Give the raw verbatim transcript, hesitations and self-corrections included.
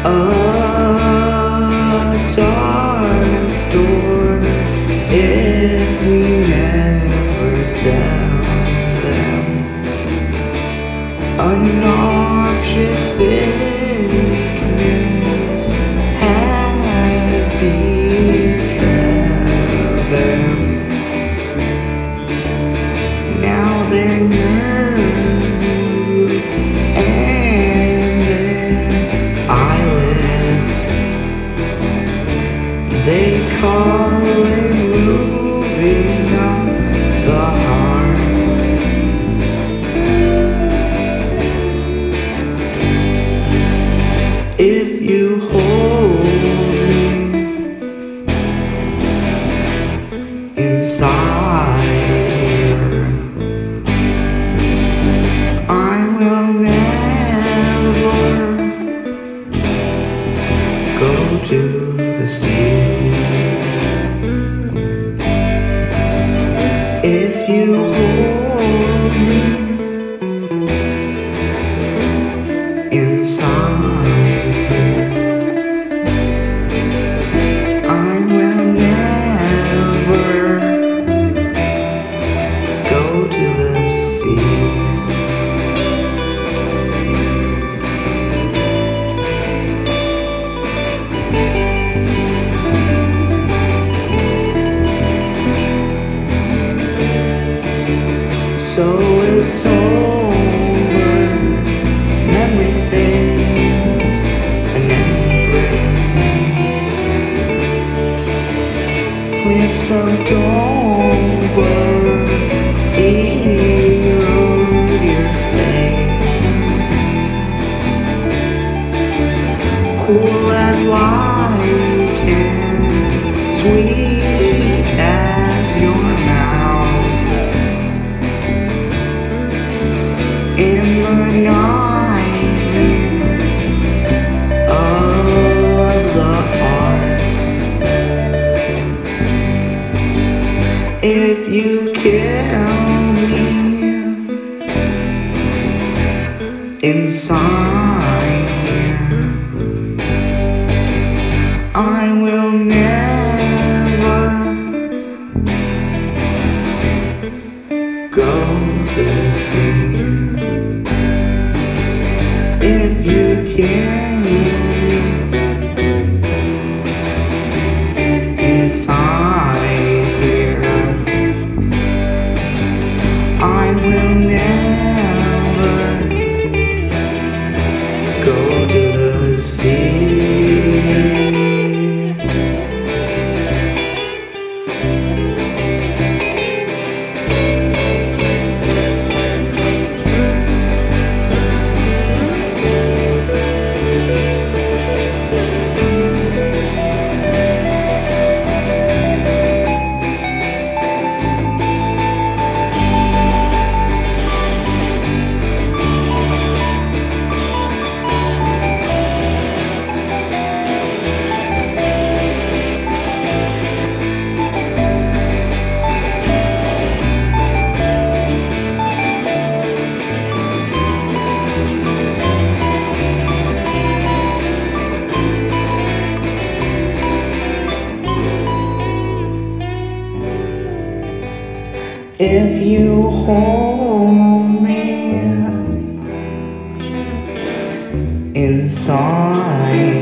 a dark door if we never tell them. A noxious sickness has befell them. Now their nerves move and their eyelids, they call it moving of the heart. If you hold me inside here, I will never go to the sea. If you hold me inside here, I will never go to the sea. So it's over, memory fades, anemone breaks. Cliffs of Dover erode your face. Cool as light and sweet as your mouth. In the nightmare of the heart, if you kill me inside here, I will never go to sea. If you kill me inside here, I will never go to the sea. If you hold me inside